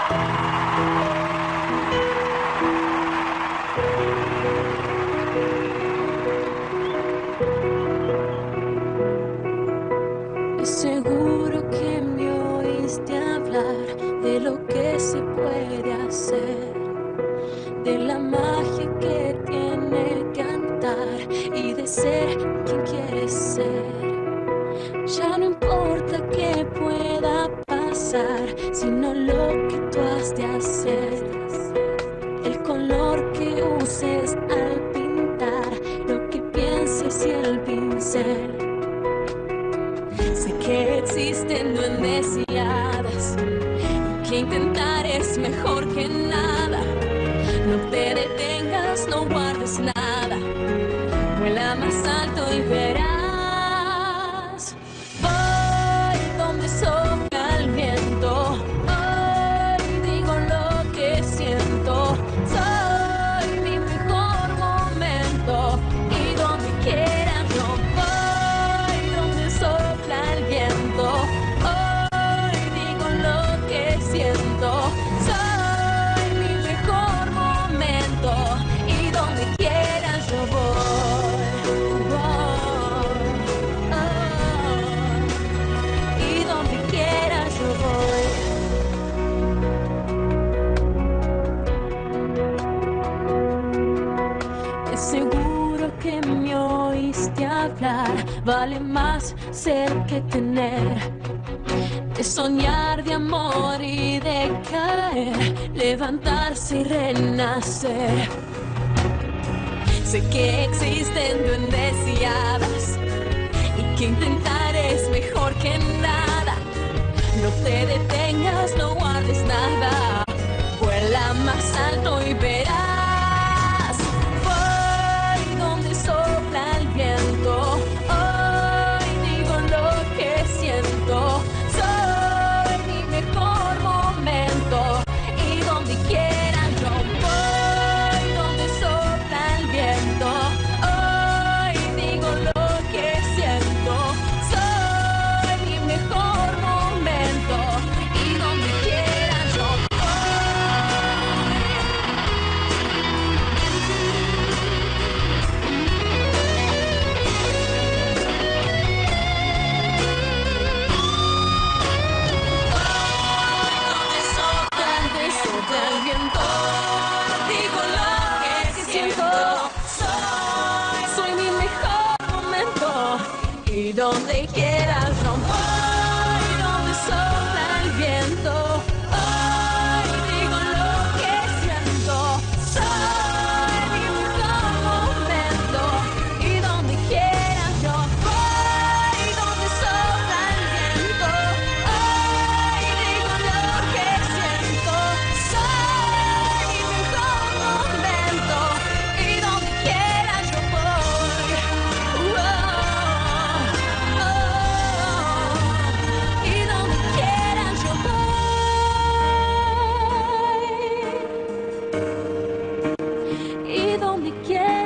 Seguro que me oíste hablar de lo que se puede hacer, de la magia que tiene cantar y de ser quien quieres ser. Ya no importa qué pueda pasar, sino lo que tú has de hacer. El color que uses al pintar, lo que pienses y el pincel. Sé que existen duendes y hadas, y que intentar es mejor que nada. No te detengas, no guardes nada. Vuela más alto y verás. Voy donde sopla el viento. Hoy digo lo que siento. Soy mi mejor momento. Y donde quiera yo voy, donde sopla el viento. Hoy digo lo que siento. Soy mi mejor momento. Y donde quiera yo voy. Y donde quiera yo voy. Es seguro que me oíste hablar, vale más ser que tener. De soñar, de amor y de caer, levantarse y renacer. Sé que existen duendes y hadas, y que intentar es mejor que nada. No te detengas, no guardes nada. Vuela más alto y verás. Voy donde sopla el viento. Hoy digo lo que siento. Soy mi mejor momento. Y donde quiera yo voy, donde sopla el viento. Hoy digo lo que siento. Soy mi mejor momento. Y donde quiera yo donde sopla el viento. Digo lo que siento. Soy mi mejor momento. Y donde quiera yo voy, donde sopla el viento. Hoy digo lo que siento. Soy mi mejor momento. Y donde quiera yo voy, donde sopla el viento. Hoy digo lo que siento. Soy mi mejor momento. Y donde quiera yo voy. Y donde quiera yo voy. Y donde quiera